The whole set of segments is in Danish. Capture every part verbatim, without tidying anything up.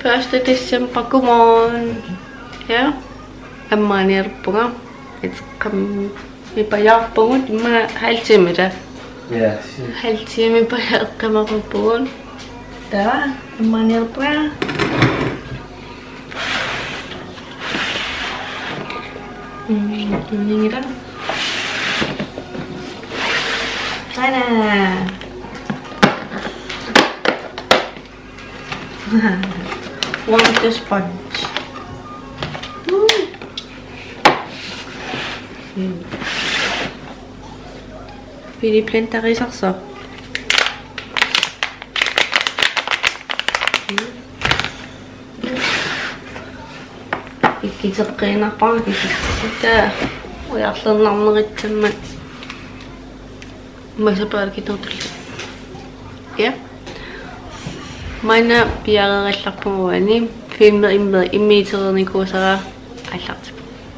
første december, godmorgen. Ja, amma nirpunga. Et kom vi på jobben med halv time der. Ja. Halv time på kamerabogen. Der, amma nirpunga. Hmm, ini kan. Sana. Want the sponge. Mm. Pili plantari saksa. Ikitaqina pa ikita. Uyaqlan namnaqittamma. Masapar kitotl. Ja. Mana piarerallarpumuani filmet immed immiiterede kursere allart.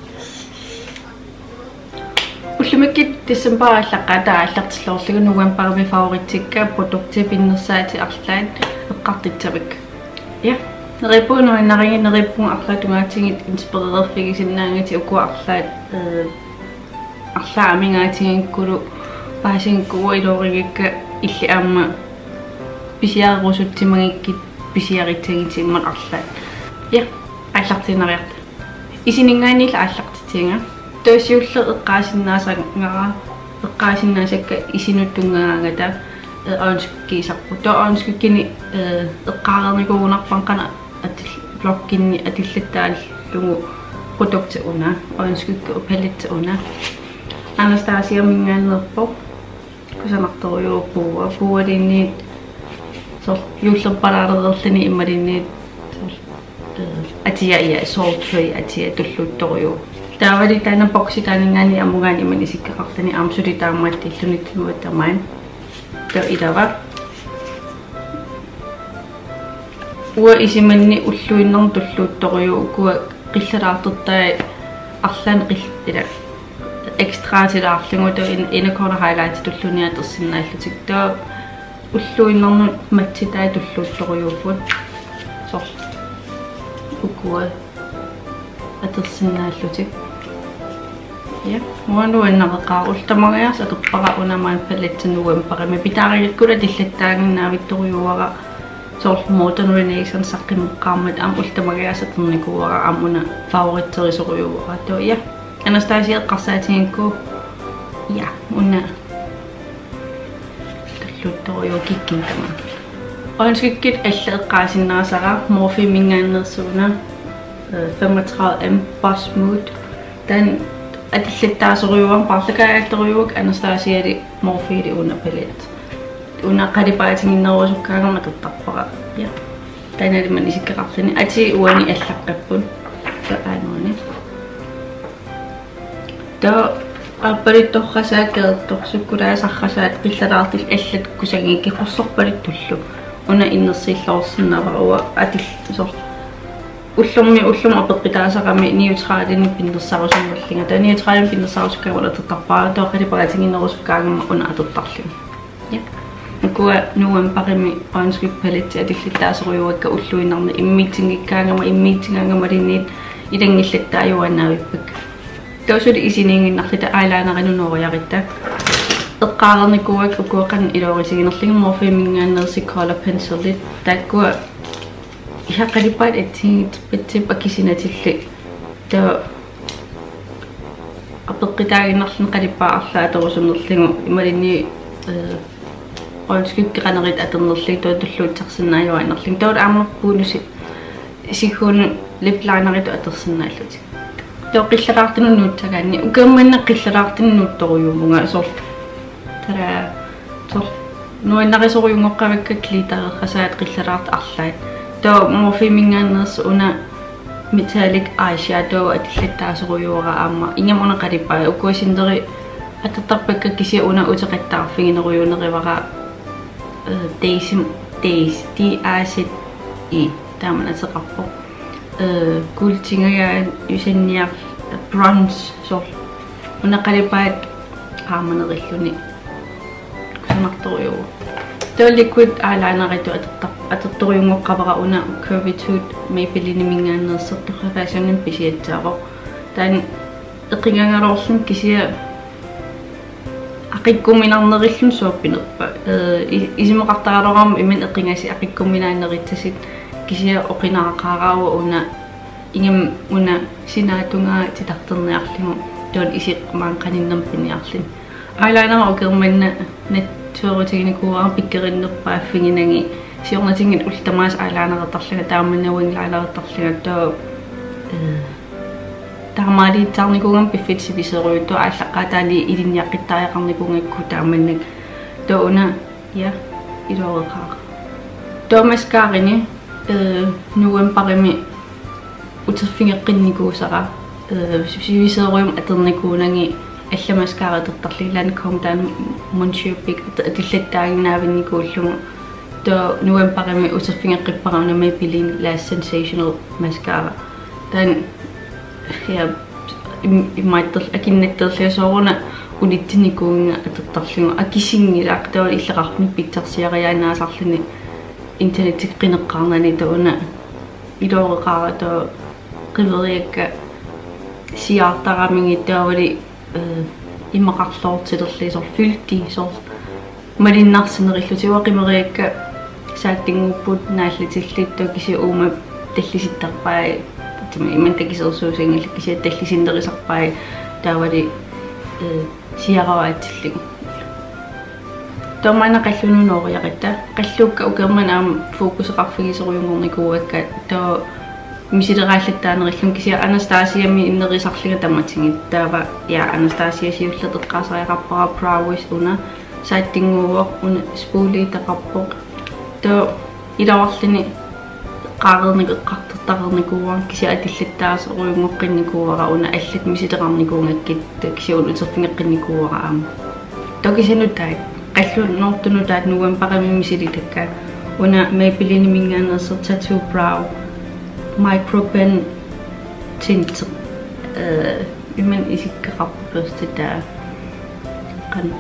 Ullimikit december allaqata allartillorlugu november mi favorittikka produkti pinnersaati arlaan eqqartittabik. Ja, neripunu innaringi neripun arlatungatingit inspirererfigisinnaangati uku arlaat øh arlaamingaatiginkulu paasinkuu ilorigikka illiamma Bisiarusuttimagikit bisiaritsagitimmat arlaat. Ja, аллартинериарта. Isiningaanilla аллартитинга. Тоосиуллер эққаасиннаасангара эққаасиннаасакка isinuttungagaangata аунсккисарпу. То аунсккини э эққаарерникуунарпан қана атил блоккинни атиллаттааллугу продукти уна аунсккка упалитта уна. Анастасия мингаанерпо кусанарторюуппуа пуалинни юллерпалааререрлани иммалинниит атия я salt free атия туллуутторюу таавали таана бокси таанингаани амугаани иманисиккақартани аамсули таамааттиллунитсимуаттамаан то идава уа исиманни уллуиннерн туллуутторюу куа қиллалаартертаа арлаан қил ила экстраатилаарлугу то инакорна хайлайт туллуниатерсиннааллутик то уллуиннернут матситаа туллуутторюуппут сор укуа атерсиннааллутик я муануиннавеқаа ултамагиас атерпара унамаан паллатсинугуам парами питааригиккула тиллаттаагиннаавитторюуара сор modern renaissance саққимеққармат аам ултамагиас атерникуара аамуна фавориттерисоруйуара то я Anastasia qasaatiginkku ja unna talluuttoruйу kikkintamaa Ønskikket alleeqqaasinnaasara morfimingaannersuuna femogtredive M Boss Mood den atillettaasoruuam parlakaagtoruyuk Anastasiali morfiili unna palet unna qalipaatiginnerusukkaangernakertarpara ja tanaliman isikkeqarlini ati uani allaqqappun saanuani то аппалиттоққасаакеэртор суккулаасаррасаат қиллалаартил аллат кусагиикки қорсорпалиттуллу уна иннерсииллоорсиннаваруа атил сор уллумми уллум апеққитаасақами неутралини пиннерсарусуммаллинга та неутралин пиннерсарусуккаагула тертарпаа тоққалипаратигиннерусуккаагамма уна атертарлуга я накуа нуампарими аанскиппалитти атиллиттаасеруйуакка уллуиннарни иммитсингиккаагама иммитсингаангама линниит илангиллаттааюанаавиппак Toosuli isininginnarlita eyelinerинунуориарита эққаарерникуак укуоқан илоорисигинерлигу морфимингааннерси color pencil таккуа иақалипаат атсигит питсип акисинатилли та апеққитаагиннерлин қалиппаа арлааторусунерлигу ималинни э олскиккеқанерит атернерлиг тоотуллуутсарсинааюаанерлиг тоот аамерпуунуси сикхун lip linerит атерсинааллутик то қиллалаартинуннуутсагаанни укаамманна қиллалаартиннуутторуйумунга сор тара сор нуиннарисоруйунгоққавакка клитареққасаат қиллалаарт арлаат то морфимингааннерс уна metallic eyeshadow атиллаттаасоруйуара аама ингамуна қалиппаа укуасиндери атертарпакка кися уна утеқаттаарфигинеруйунеривара э daisy days D I Z E тааманатеқарпо э гултингая юсенниар bronze сор унақалипаат ааманериллуни кусамарторуйуу то liquid eyeliner иту атертарпа атертториунгоққавара уна curvitude Maybelline мингааннерсертторфасионин писиатсаавоо таан эқингангалоорлун кисия ақиккуминарнериллун суаппинерпа э исимеқартаралорам имин эқингаси ақиккуминааннеритсасит кисия оқинарақаараава уна ингам уна синаатунгаа титартерниарлигу туан исиқ маанқаниннерм пиниарлин айлайнера окерманна натсуорутигникуарам пиккериннерпааффигинаги сиорнатингит ултамаас айлайнеретарлага тааманнауинглайнеретарлага тоо э таамаали тарникугам пиффитсиписеруйутто ааллаққатаали илинниаққиттариақарникунгакку тааманнак тоо уна я илоореқаа томаскаарини э нуэмпарими утерфингеққинникуусара э сивисеруйум атерникуунанги алламаскааратертарлилаан комтаан моншиуппик атиллаттаагинаавинникууллугу тоо нуэмпарими утерфингеққиппарауна Maybelline Lash Sensational Mascara таан я иммайттер акиннаттерлиасоорна улиттиникуунга атертарлугу акисингилаақ тоо иллеқарпни питсарсиариаанаасарлуни интернетик қинеққарнани тоона илоореқаара тоо қивериакка сиаартараминги таавали э иммақарлоортилерлисор филти сор малиннарсинериллутиуа қимериакка сааттингуппут нааллитиллиттоо киси уума таллиситтарпаа тима иман такисерсуусингилла киси таллисиндерисарпаа таавали э сиараваатиллигу томана қаллунуноориақита қаллуукка укерман аам фокусеқарфигисеруйунгорникууакка тоо мисилерааллаттаанериллун кися Анастасиями иннерисарлига таматингит таава я Анастасия сиуллетеққасариақарпара prowess уна сааттингууа уна спуулитақарпоқ тоо илаварлини qaagernik eqqartertaqernikууа кися атиллаттаасеруйунгоққинникууара уна аллат мисилеқарникуунгаккит кисиун утерфингеққинникууара аама токисанутай qallu noortunuutaat nuamparami misilitakka una Maybelline mingaannerser tattoo brow micropen tint э имэн исиккақарпуперстаа qan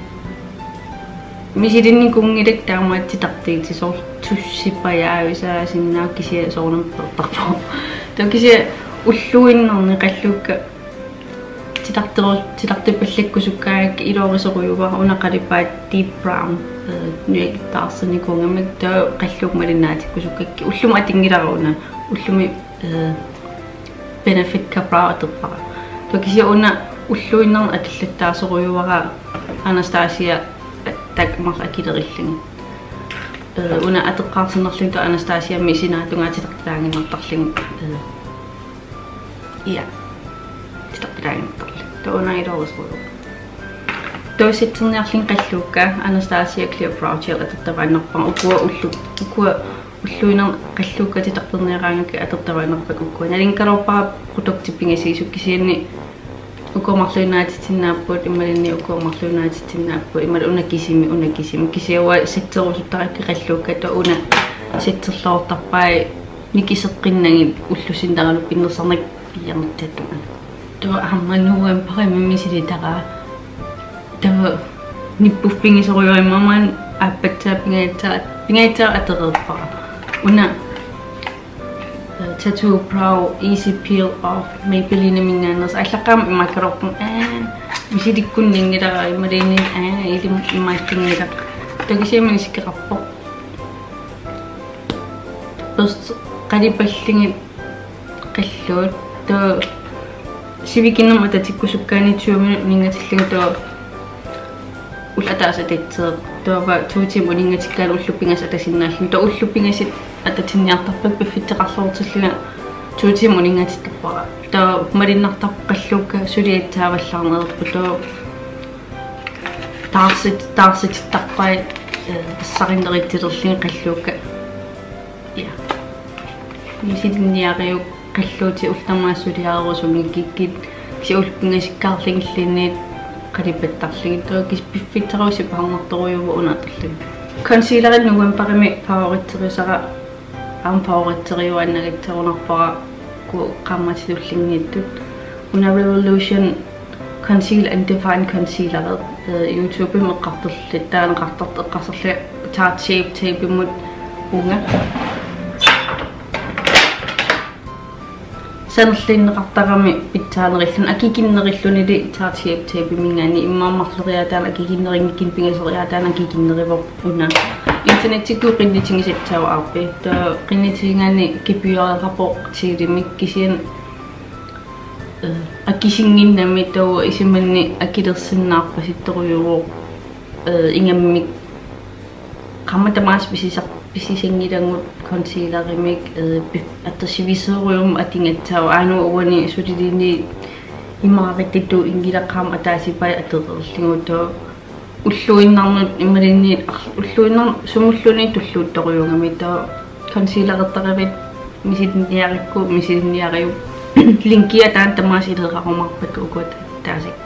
мисилинникунгилак таамааттитартиитисоор туссиппаяависаа синнаа кисия соорнампертарпоо токисия уллуиннерни qalluukka титартер титартиппаллаккусуккаак илоорисеруйуга унақалиппаат deep brown нуик таарсаникунгамак таа қаллук малиннаатиккусуккакки уллума атингиларуна уллуми benefit капра атеппара токисия уна уллуиннерн атиллаттаасеруйуара Анастасия так мар акилериллинги э уна атеққарсинерлин то Анастасия мисинаатунгаатитартаангиннартарлин э я титартаангиннартарлин тоона илоорисруйу тооситсерниарлин қаллуукка Анастасия Clear Brow Gel атертавааннарпара укуа уллу укуа уллуинер қаллуукка титартернераангакка атертавааннарпак укуа налинкалорпара продуктиппингасигисук кисианни укомарлуинаатитиннааппут ималинни укомарлуинаатитиннааппу имал унакисими унакисими кисиауа сатсерусуттаракки қаллуукка то уна сатсерлоортарпаа никисеққиннаги уллусиндаралу пиннерсарнак пиярнаттааттуга то аммануам паримимисилитара то ниппуффингисеруйуиммаман аппатсаа пингаатаа пингаатаа атерерпара уна tattoo brow easy peel off Maybelline mingaaners allaqam imakkaroqqum aa misilikkunninngilara imalini aa ilim imaakkinngilaq takisiamani sikkeqarpoq post qalipallingit qalluut to sivikinnam atatikkusukkaani tyve minut ningatillugu to улатаасатитсеэ тоова туутим улингаtikkaal уллуппингас атасиннааллу то уллуппингаsit ататинниартарпак пиффиттеқарлуутиллуга туутим улингатиттарпара то малиннартар қаллуукка сулиатсааваллаарнерпу то таарсит таарситтарпай тассариннеритсилерлин қаллуукка я мисилинниариу қаллуути ултамаассулиаарусунгиккит кисиулпингасиккаарлингиллиниит qalippattарлигитоо кис пиффиттеруси паарнарторуйугу унаатерлуг консилерил нуампарими фавориттерисара аам фавориттериуаннагатсерунарпара ку qammatилуллингииттут уна Revolution Conceal and Define Concealer YouTube меққартерлит таанеқартарт эққарсерли Tarte Shape Tape иммут punga sannerlinneqartarami pitsaanerillun akikinnerillunili taartiap taipimingani immaarmarleriataana akikinneringikkin pingaseriataana akikinnerivor una internetikku qinnitingisatsaava arpi ta qinnitiingani kipioraqapo tiilimik kisian akisingginnami tawa isimanni akilersinnaarpasittoriuruo ingammik qamatamaas pisisaq pisisinggilangut concealerimik attersiviserium atingatsau anu uwani sutidini imaarittu ingilaqaam ataasipai atererlinguto ulluinnarnut immalinni ulluinnar sumulluni tulluuttoriungami ta concealerertaravit misinniarikku misinniariu linkia taan tamaas ileraqarumarpakku ukut taasik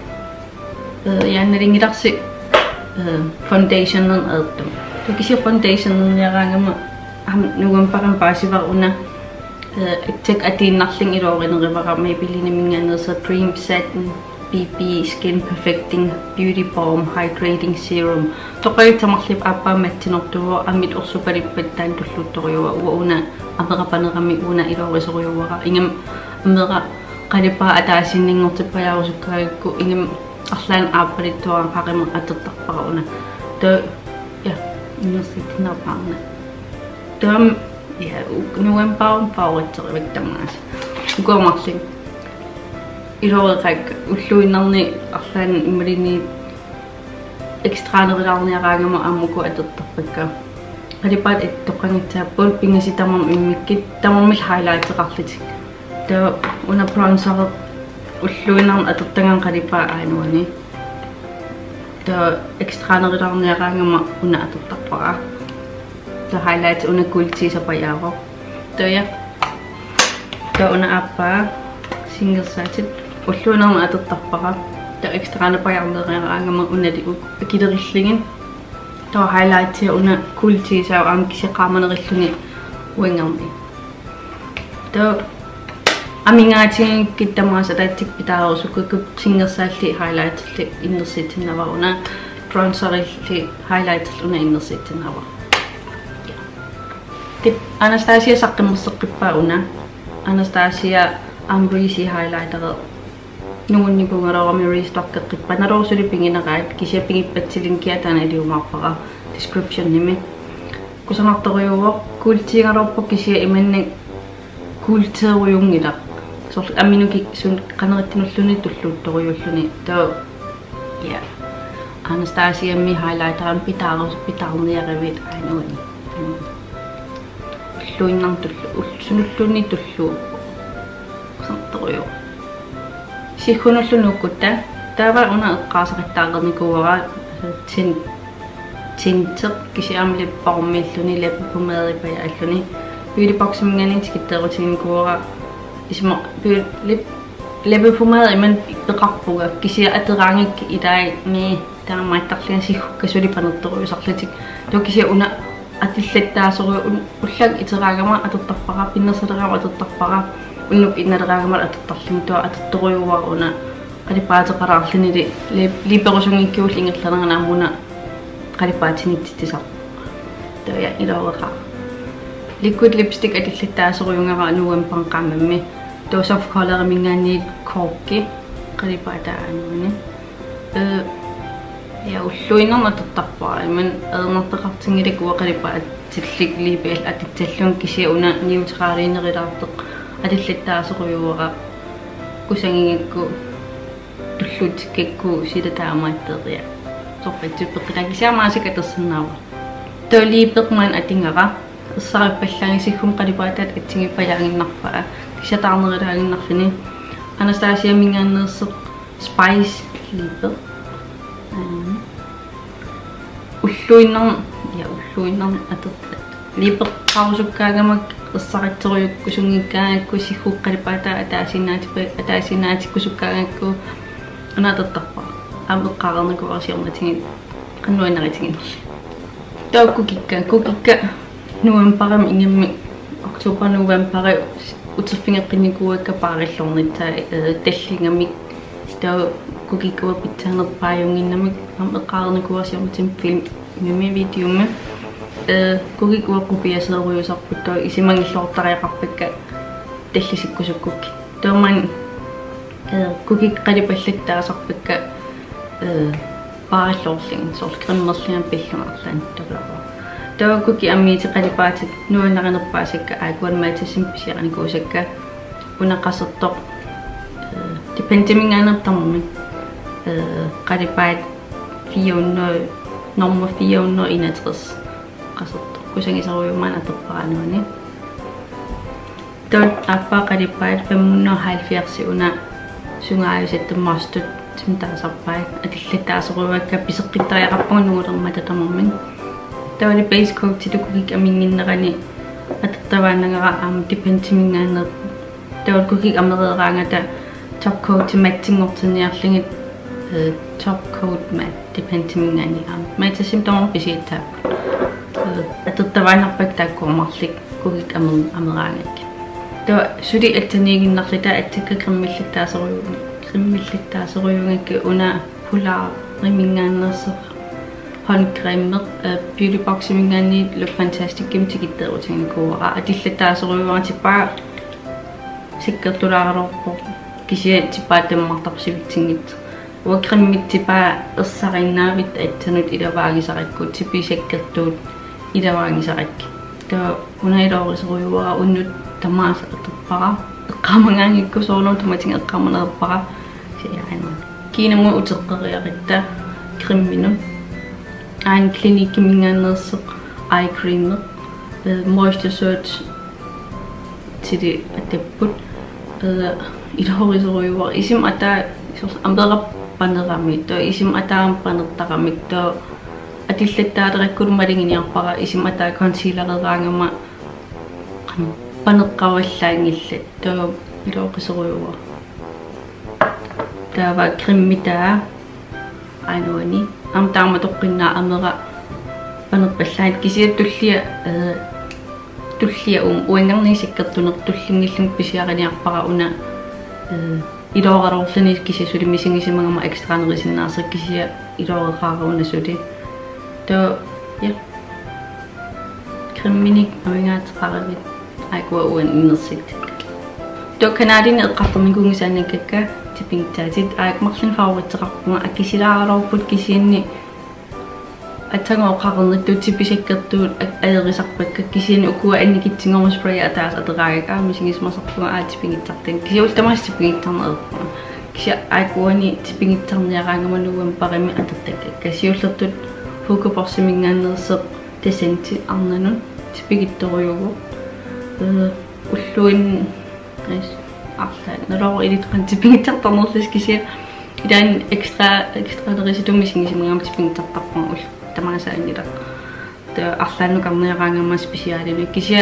yaannalingilarsi foundation on ertum Tukisi foundation niyarangama am nugun paran pasivar una tek atin nothing irorinerivaqa maybilini minganersa cream satin B P skin perfecting beauty balm hydrating serum toqaitamarlip appa mattinortuo amit orsuparipattaan tulluttoriuwa uuna amerapanerami una irorisoriuwaqa ingam amera qalipa ataasinninngortippajaarusukkaagikku ingam arlaan aapalittuaraan qaqima atertarpara una to ja Innersitin apana. Dum ja november favoritterivittamаас. Ukomarlin. Iloreqak ulluinnarni arlaan immalini ekstraanerilаарniaraangama ammuku atertarpakka. Qalipaat ittoqangitsaappuul pingasitamarm immikkit tamarmil highlighteqarlitik. Ta una bronzer ulluinnarn atertangan qalipaa aanuani. The ekstraanerilаарniaraangama una atertarpara the highlights una kulti sa payaro to ya to una appa single sided ulluunarma atertarpara the ekstraanerilаарniaraangama una di kiderillingin to highlights una kulti sa am kisiqaamanerilluni uingarmi to amingatin kittamaasa taattik pitaarusukkuk singersalli highlights-li innersittinnavaruna bronzerilli highlights una innersittinnavar tip Anastasia saqqimmerseqqippaa una Anastasia Ambreezy highlighter nuunnipungerorami restockkeqqippa narorsuli pingineraat kisiapingippatsilinkiataana iliumaarpara description nimi kusanartoriuvo kultiingalorpo kisia imanni kulteeriungila so aminuki sun qanerittinulluni tulluuttoriulluni to ja Anastasia mi highlighter pitaarus pitaarniarivit ainuuni ulluinnarn tullu sunulluunni tullu santoriu sikkunullunukkutta taava una eqqaasaqittaaqernikuara tin tinter kisiamilipparmilluni leppumaeripaja alluni beauty box mingani tikitteerutiinkuara isma lip leppumaeri iman peqarpuga kisia ateraangik idai mi taamaittarlian sikkukkasulipanertoruusarlatik to kisia una atillattaasoru ullag iteraagama atertarpara pinnersalerama atertarpara unnuk innaleraagama atertarlintua atertoruuwa una qalipaateqaraarlinili liiperusungikkiul ingerlaneranaamuna qalipaatinittisar toya iloreqa liquid lipstick atillattaasoruyungara nuampanqaamammi to soft color mingaani korki qalipaataan eh ja ulluinnerma tertarpara iman ernerteqartingilikua qalipaat tillik liibeel atitsallun kisia una neutraliinerilaarteq atillattaasoruyuara kusangingikku tulluutikkikku silataamaatteeria sorpatsupeqqilakisiamaasik atersinnaava to liipeqman atingara essarippallaangisikkum qalipaataat atsingippajaaginnarpaa kisiataarnerilaanginnarlini Anastasia mingaanneerseq spice liipeq ulluinnerm ja ulluinnerm atertat liipeqqarusukkaagamak essaritseriukku sungikkaangakku sikkuqqalipaata ataasinaatipa ataasinaatiku sukkaangakku anatertarpaa ameqqaarnerkuarsiornatingit qannuinaritingit taukukikka kukikka nuamparam ingammi oktober november uterfingeqqinikuakka paarillornittaa tallingamik tau kukikkuwa pitsanerpaajunginnamik ameqqaarnerkuarsiornatim film mimi videomme э кугик уэккупиасеэруйусарпут исимангиллортариақарпакка таллисиккусуккуки тооман э кугик қалипаллаттаасарпакка э пааллоорлин соркриммерлиан пиллунарлаан толоо тоокуки аммиити қалипаатик нуаннаринерпаасакка аакуанмаатассим писиараникуусакка унаққасертоқ э депендимингаанертармами э қалипаат фиунно номер фиунно инатрис qasartor kusangisuruumaan atorparanuani tot appa qalippaat femmunnerhalvfjerds una sungaayusattummaarstut timtaasarpai atillataasuruakka piseqqittariaqarpunguulermata tamarmin tawali base coat titukuk aminginnerani atertavaannangara aam dependiminngaanner tawalkukik amerieraangata top coat mattingortiniarlingit top coat mat dependiminngaani aam maitasim tamar pisiitta atertavaannarpak taakkuumarlik kukik amer ameraangak to sudi attaniiginnarlita attakka krimmillitaaseruyuun krimmillitaaseruyungakka una polar rimingaannerser håndcremer beauty box mingaani look fantastic kimtikitterutinikuara atillitaaseruyuara tipaa sikkertulaarorpo kisia tipaa tammartarsivitingit uakrimmit tipaa ersarinnaavit attanut ilavaagisarikku tipisekkertuut ilavaagisarikk to unailooriseruyuara unnut tamaasa aterpara eqqamangaangikku soorluutumating eqqamanerpara siaanun kiinamu uteqqeriaritta krimminu aan klinik mingaannerseq eye creamer moisture surge tidi atapput ilahoriseruyuara isim ataa amberappanerami to isim ataampanertaramik to atillаттаалериккулумалингиниарпара isim ataa concealereraangama paneqqavallaangillat to ilooqiseruyuara taava krimmitaa anuani am taama toqqinnaa amera panerpallaat kisia tullia tullia um uangarnisikkertuner tullingillum pisiaraniarpara una ilooqarorlani kisia sulimisigisimagama extraanerisinnaarsak kisia ilooqeqaaruna suli to ja krimminik avingaataqaravit aikua uan innersit to kanadin eqqartormikungisaannakakka tipingtaatit aakmarlin favoritteqarpunga akisilaaralorput kisianni атсагооқарнэрту типисаккертуут аерисарпакка кисиани укуа анникитсингорма спрей атаас атераагак аамисигисмасарпуга аатипингиттартан кисиул тамаас типингиттарнерпуга кися аакуани типингиттарниараангаманугуам парими атертакка кисиуллертут хукупорсимингааннерсеқ тесенти арнанун типигитторуйугу э уллуин эс арлаа налоо илитран типингиттартарнерлис кisia идан экстра экстра реситумисигисимагам типингиттартарпуга ул тамаасаанила тэ арлааннукарниараангама специалими кisia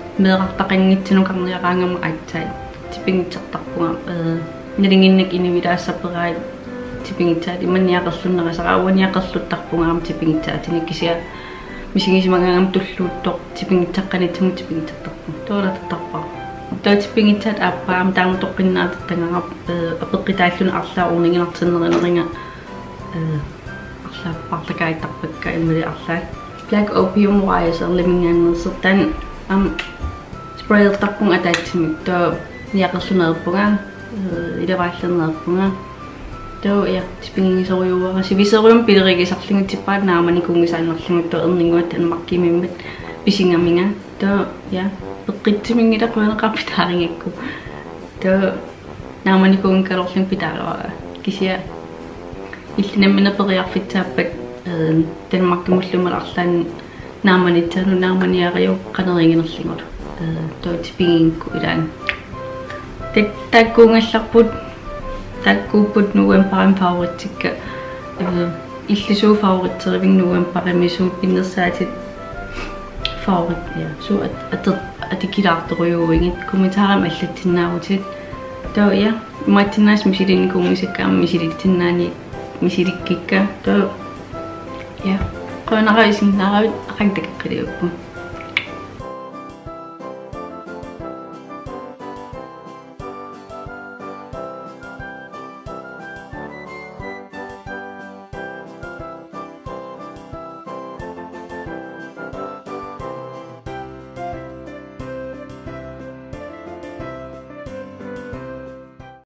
меэрартақингитсинукарниараангама аатсаа типингиттартарпуга э налингиннак инивилаассапераа типингитсаат иманниақерлуннерасара ауаниақерлуттарпунгаам типингитсаатини кisia мисигисимагаангам туллууттоқ типингитсаққанитсаму типингиттартарпу тоолатартарпаа тоо типингитсаат ааппаам таама тоққиннаататтангарап э апеққитааллуна арлаа уунигинартиннеринеринга э арлааппарлакаиттарпакка иммали арлаа black opium wires erlimingaannersертан ам спрейлтарпунг атаатсимик тоо ниақерлунерпунга э илавааллернерпунга тоо я типингисориуара сивисериум пилеригисарлингу типпаат нааманикунгисаанерлингу тоо эрнингуат анмаркимиммат писингаминга тоо я пеққитсимингила қуянеқарпитаарингакку тоо нааманикунгкалорлинг питаараа кisia иллинаммина периарфитсааппак э танмаркимуллумаларлаан нааманитсаану нааманиариу канерингинерлингулу э тоо типингинку илаан тек таккуунгалларпут таккууппут нугуам парим фаворитикка э иллисуу фаворитсеривин нугуам паримисуут пиннерсаатит фаворит я су ат атикилаарторюуингит комментаарам аллатсиннаавутит тоо я матинаас мисилиникуумисаккаам мисилитсиннаани мисиликкикка тоо я қонарайсиннааравит ақантаккилиуппу